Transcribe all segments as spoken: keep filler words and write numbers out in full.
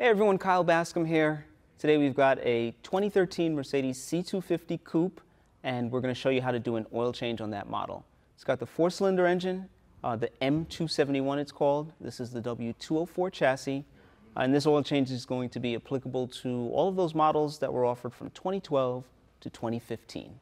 Hey everyone, Kyle Bascombe here. Today we've got a twenty thirteen Mercedes C two fifty Coupe, and we're going to show you how to do an oil change on that model. It's got the four-cylinder engine, uh, the M two seventy-one it's called. This is the W two oh four chassis, uh, and this oil change is going to be applicable to all of those models that were offered from twenty twelve to twenty fifteen.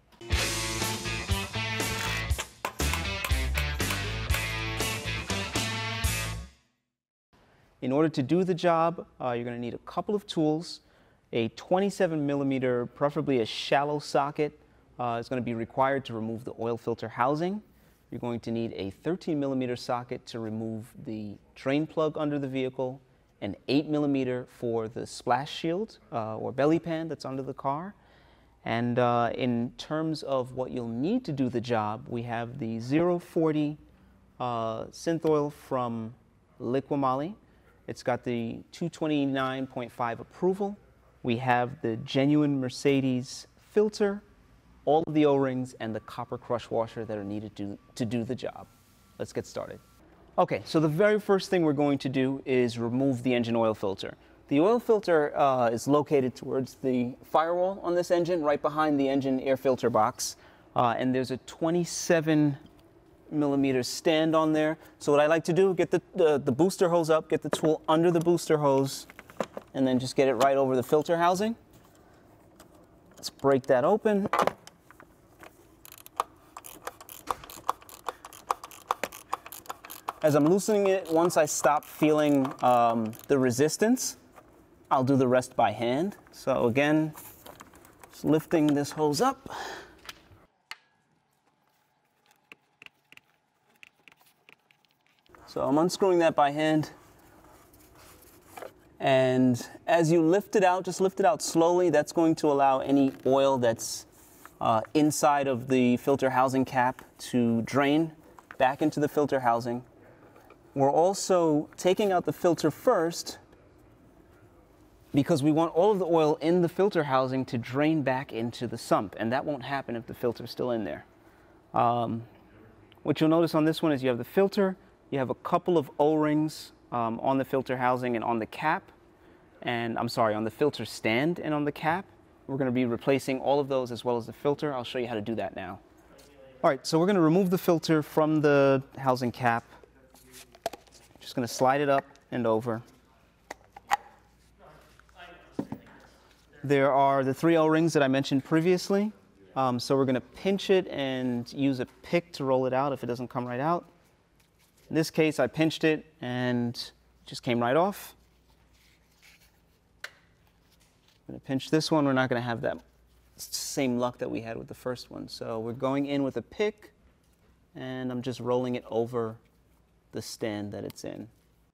In order to do the job, uh, you're going to need a couple of tools. A twenty-seven millimeter, preferably a shallow socket, uh, is going to be required to remove the oil filter housing. You're going to need a thirteen millimeter socket to remove the drain plug under the vehicle, an eight millimeter for the splash shield uh, or belly pan that's under the car. And uh, in terms of what you'll need to do the job, we have the zero forty uh, synth oil from LIQUI MOLY. It's got the two twenty-nine point five approval. We have the genuine Mercedes filter, all of the O-rings, and the copper crush washer that are needed to, to do the job. Let's get started. Okay, so the very first thing we're going to do is remove the engine oil filter. The oil filter uh, is located towards the firewall on this engine, right behind the engine air filter box. Uh, and there's a twenty-seven millimeter stand on there. So what I like to do, get the, the, the booster hose up, get the tool under the booster hose, and then just get it right over the filter housing. Let's break that open. As I'm loosening it, once I stop feeling um, the resistance, I'll do the rest by hand. So again, just lifting this hose up. So I'm unscrewing that by hand. And as you lift it out, just lift it out slowly. That's going to allow any oil that's uh, inside of the filter housing cap to drain back into the filter housing. We're also taking out the filter first because we want all of the oil in the filter housing to drain back into the sump, and that won't happen if the filter's still in there. Um, what you'll notice on this one is you have the filter, you have a couple of O-rings um, on the filter housing and on the cap, and I'm sorry, on the filter stand and on the cap. We're going to be replacing all of those as well as the filter. I'll show you how to do that now. All right, so we're going to remove the filter from the housing cap. Just going to slide it up and over. There are the three O-rings that I mentioned previously. Um, so we're going to pinch it and use a pick to roll it out if it doesn't come right out. In this case, I pinched it and it just came right off. I'm going to pinch this one. We're not going to have that same luck that we had with the first one. So we're going in with a pick, and I'm just rolling it over the stand that it's in.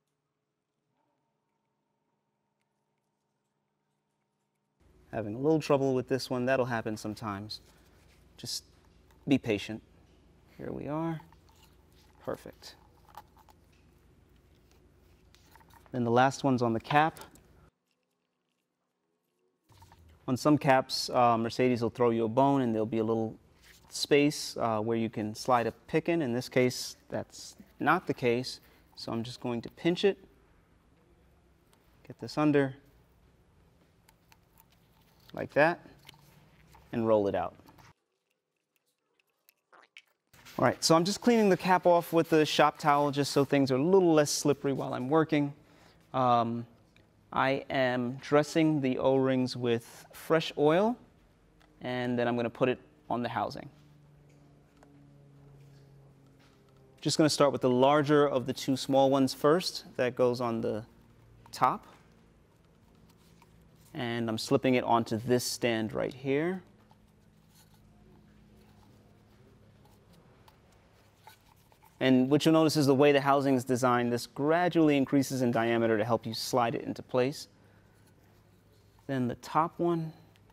Having a little trouble with this one. That'll happen sometimes. Just be patient. Here we are. Perfect. Then the last one's on the cap. On some caps, uh, Mercedes will throw you a bone and there'll be a little space uh, where you can slide a pick in. In this case, that's not the case. So I'm just going to pinch it, get this under, like that, and roll it out. All right, so I'm just cleaning the cap off with the shop towel just so things are a little less slippery while I'm working. Um, I am dressing the O-rings with fresh oil, and then I'm going to put it on the housing. Just going to start with the larger of the two small ones first. That goes on the top. And I'm slipping it onto this stand right here. And what you'll notice is the way the housing is designed, this gradually increases in diameter to help you slide it into place. Then the top one,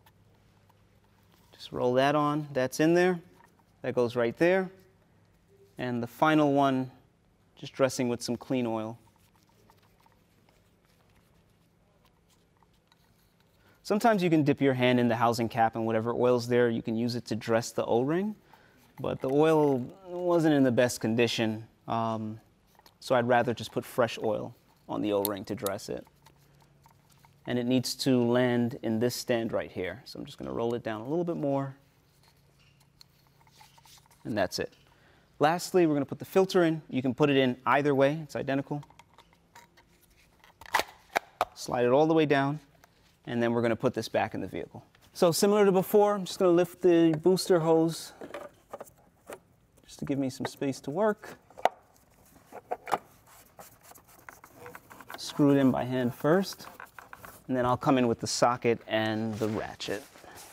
just roll that on. That's in there. That goes right there. And the final one, just dressing with some clean oil. Sometimes you can dip your hand in the housing cap and whatever oil's there, you can use it to dress the O-ring. But the oil wasn't in the best condition, um, so I'd rather just put fresh oil on the O-ring to dress it. and it needs to land in this stand right here. So I'm just going to roll it down a little bit more, and that's it. Lastly, we're going to put the filter in. You can put it in either way. It's identical. Slide it all the way down, and then we're going to put this back in the vehicle. So similar to before, I'm just going to lift the booster hose just to give me some space to work. Screw it in by hand first, and then I'll come in with the socket and the ratchet.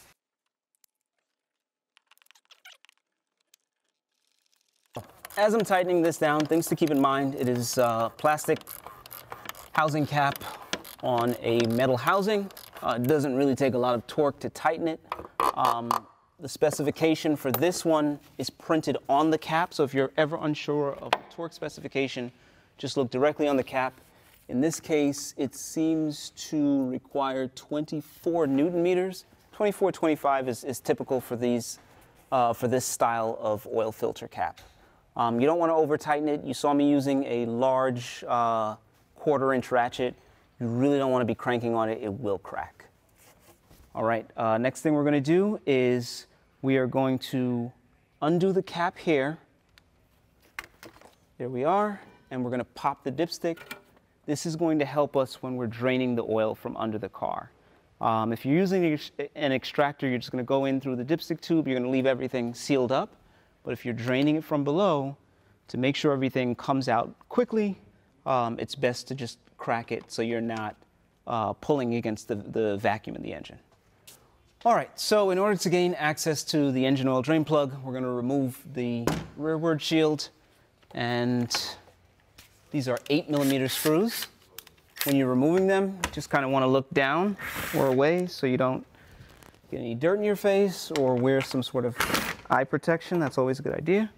As I'm tightening this down, things to keep in mind: it is uh, plastic housing cap on a metal housing. Uh, it doesn't really take a lot of torque to tighten it. Um, the specification for this one is printed on the cap, so if you're ever unsure of the torque specification, just look directly on the cap. In this case, it seems to require twenty-four newton meters. twenty-four, twenty-five is, is typical for these, uh, for this style of oil filter cap. Um, you don't want to over tighten it. You saw me using a large uh, quarter inch ratchet. You really don't want to be cranking on it. It will crack. All right, uh, next thing we're going to do is we are going to undo the cap here. There we are. And we're going to pop the dipstick. This is going to help us when we're draining the oil from under the car. Um, if you're using an extractor, you're just going to go in through the dipstick tube. You're going to leave everything sealed up. But if you're draining it from below, to make sure everything comes out quickly, um, it's best to just crack it so you're not uh, pulling against the, the vacuum in the engine. All right, so in order to gain access to the engine oil drain plug, we're going to remove the rearward shield, and these are eight millimeter screws. When you're removing them, you just kind of want to look down or away so you don't get any dirt in your face or wear some sort of eye protection. That's always a good idea.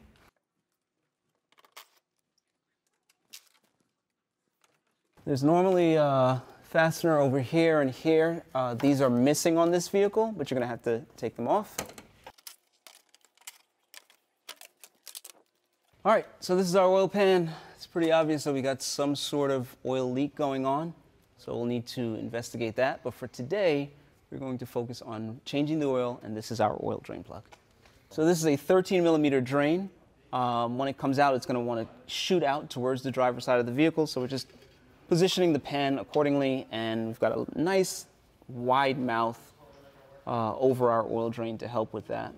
There's normally a fastener over here and here. Uh, these are missing on this vehicle, but you're going to have to take them off. All right, so this is our oil pan. It's pretty obvious that we got some sort of oil leak going on, so we'll need to investigate that. But for today, we're going to focus on changing the oil, and this is our oil drain plug. So this is a thirteen millimeter drain. Um, when it comes out, it's going to want to shoot out towards the driver's side of the vehicle, so we're just positioning the pan accordingly, and we've got a nice wide mouth uh, over our oil drain to help with that.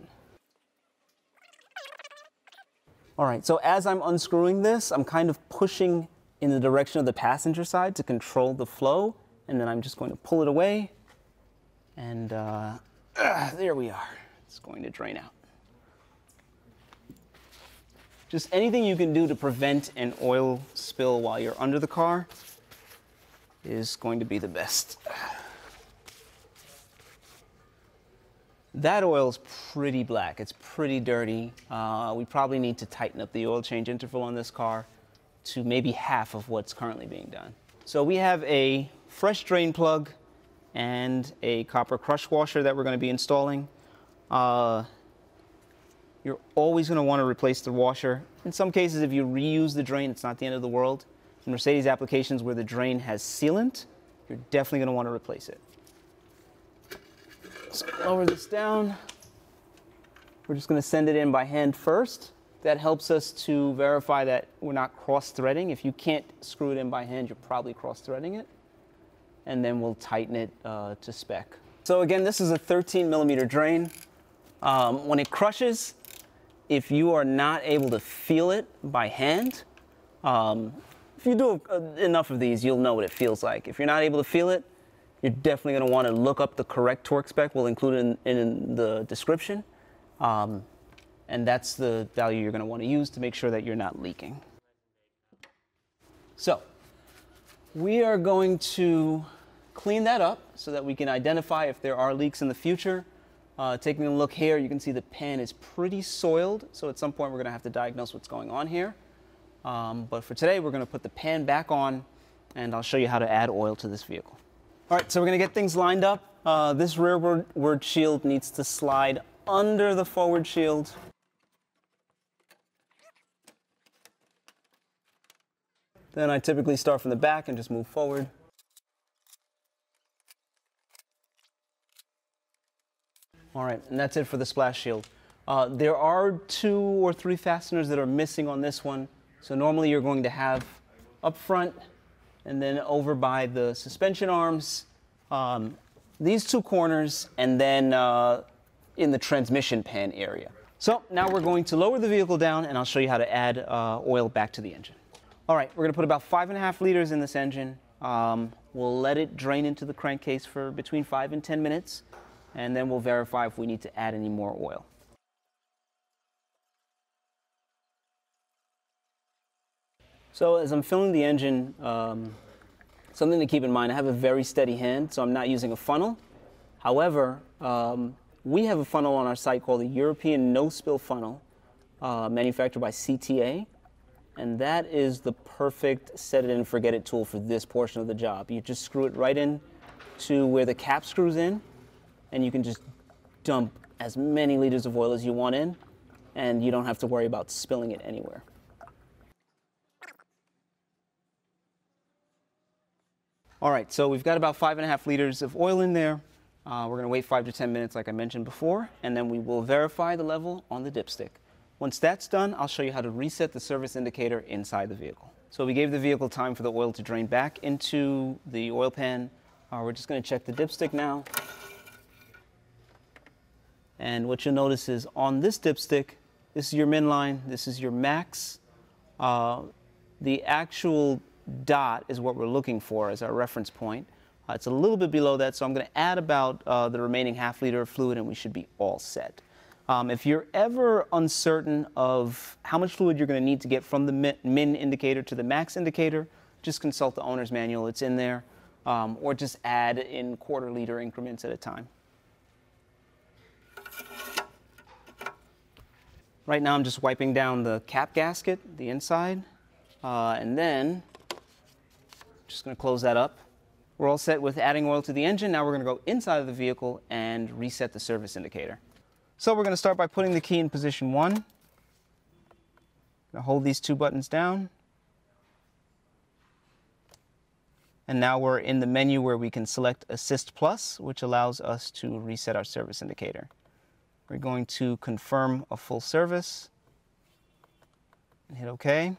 All right, so as I'm unscrewing this, I'm kind of pushing in the direction of the passenger side to control the flow, and then I'm just going to pull it away, and uh, uh, there we are. It's going to drain out. Just anything you can do to prevent an oil spill while you're under the car is going to be the best. That oil's pretty black. It's pretty dirty. Uh, we probably need to tighten up the oil change interval on this car to maybe half of what's currently being done. So we have a fresh drain plug and a copper crush washer that we're going to be installing. Uh, you're always going to want to replace the washer. In some cases, if you reuse the drain, it's not the end of the world. In Mercedes applications where the drain has sealant, you're definitely going to want to replace it. So lower this down. We're just going to send it in by hand first. That helps us to verify that we're not cross-threading. If you can't screw it in by hand, you're probably cross-threading it. And then we'll tighten it uh, to spec. So again, this is a thirteen millimeter drain. Um, when it crushes, if you are not able to feel it by hand, um, if you do enough of these, you'll know what it feels like. If you're not able to feel it, you're definitely going to want to look up the correct torque spec. We'll include it in, in the description. Um, and that's the value you're going to want to use to make sure that you're not leaking. So we are going to clean that up so that we can identify if there are leaks in the future. Uh, taking a look here, you can see the pan is pretty soiled, so at some point we're going to have to diagnose what's going on here. Um, but for today, we're going to put the pan back on, and I'll show you how to add oil to this vehicle. All right, so we're going to get things lined up. Uh, this rearward shield needs to slide under the forward shield. Then I typically start from the back and just move forward. All right, and that's it for the splash shield. Uh, there are two or three fasteners that are missing on this one. So normally you're going to have up front and then over by the suspension arms, um, these two corners, and then uh, in the transmission pan area. So now we're going to lower the vehicle down, and I'll show you how to add uh, oil back to the engine. All right, we're going to put about five and a half liters in this engine. Um, we'll let it drain into the crankcase for between five and ten minutes, and then we'll verify if we need to add any more oil. So as I'm filling the engine, um, something to keep in mind, I have a very steady hand, so I'm not using a funnel. However, um, we have a funnel on our site called the European No-Spill Funnel, uh, manufactured by C T A, and that is the perfect set-it-and-forget-it tool for this portion of the job. You just screw it right in to where the cap screws in, and you can just dump as many liters of oil as you want in, and you don't have to worry about spilling it anywhere. All right, so we've got about five and a half liters of oil in there. Uh, we're going to wait five to ten minutes like I mentioned before, and then we will verify the level on the dipstick. Once that's done, I'll show you how to reset the service indicator inside the vehicle. So we gave the vehicle time for the oil to drain back into the oil pan. Uh, we're just going to check the dipstick now. And what you'll notice is on this dipstick, this is your min line, this is your max. Uh, the actual dot is what we're looking for as our reference point. Uh, it's a little bit below that, so I'm going to add about uh, the remaining half liter of fluid and we should be all set. Um, if you're ever uncertain of how much fluid you're going to need to get from the min, min indicator to the max indicator, just consult the owner's manual, it's in there, um, or just add in quarter liter increments at a time. Right now I'm just wiping down the cap gasket, the inside, uh, and then just going to close that up. We're all set with adding oil to the engine. Now we're going to go inside of the vehicle and reset the service indicator. So we're going to start by putting the key in position one. I'm going to hold these two buttons down. And now we're in the menu where we can select Assist Plus, which allows us to reset our service indicator. We're going to confirm a full service and hit OK.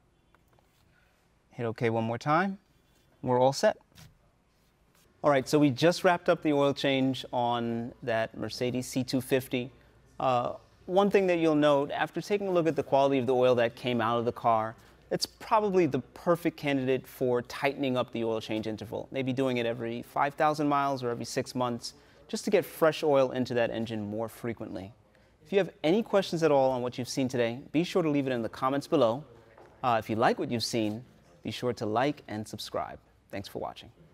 Hit OK one more time. We're all set. All right, so we just wrapped up the oil change on that Mercedes C two fifty. Uh, one thing that you'll note, after taking a look at the quality of the oil that came out of the car, it's probably the perfect candidate for tightening up the oil change interval. Maybe doing it every five thousand miles or every six months, just to get fresh oil into that engine more frequently. If you have any questions at all on what you've seen today, be sure to leave it in the comments below. Uh, if you like what you've seen, be sure to like and subscribe. Thanks for watching.